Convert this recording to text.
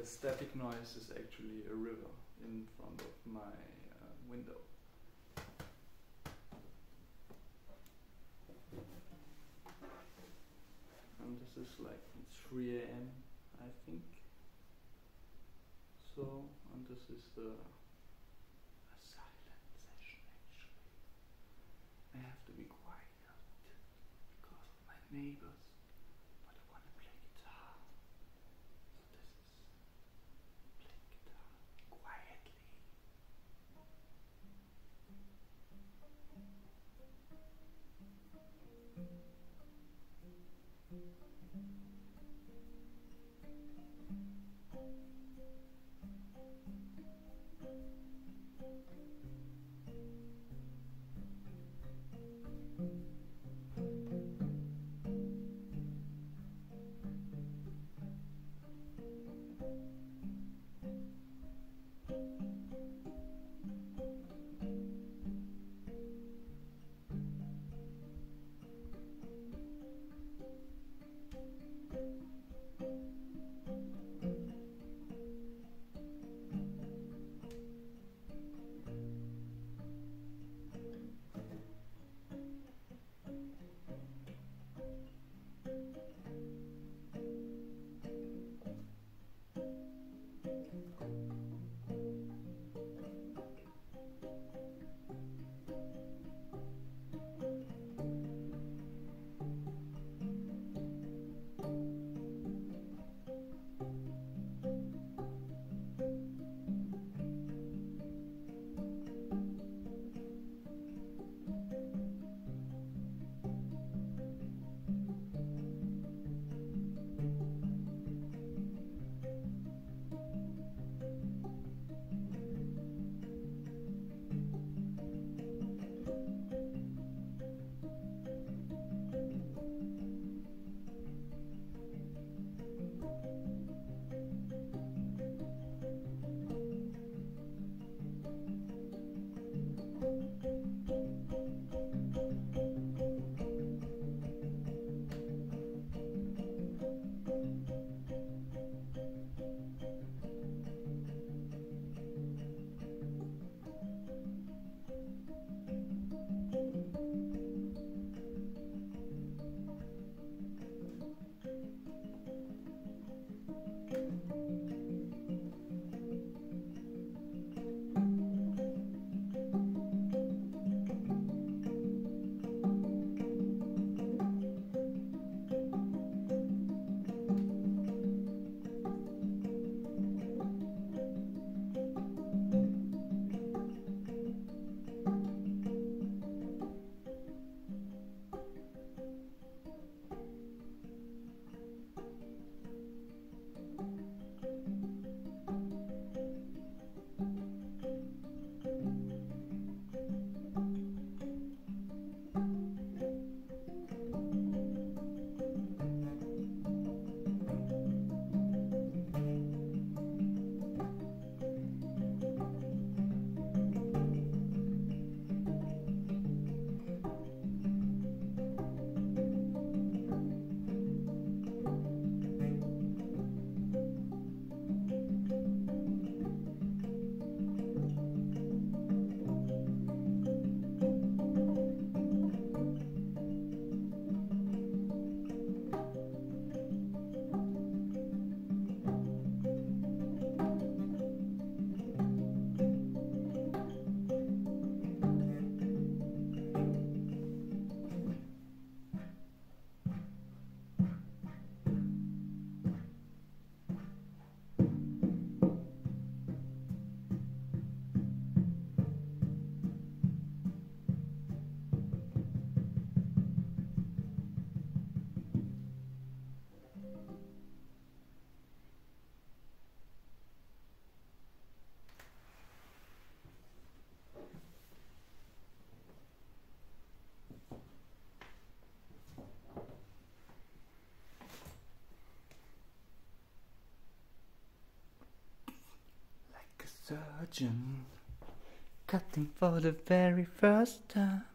the static noise is actually a river in front of my window. And this is like 3 AM, I think. So, and this is a silent session actually. I have to be quiet because of my neighbors, but I want to play guitar. So this is playing guitar quietly. Surgeon, cutting for the very first time.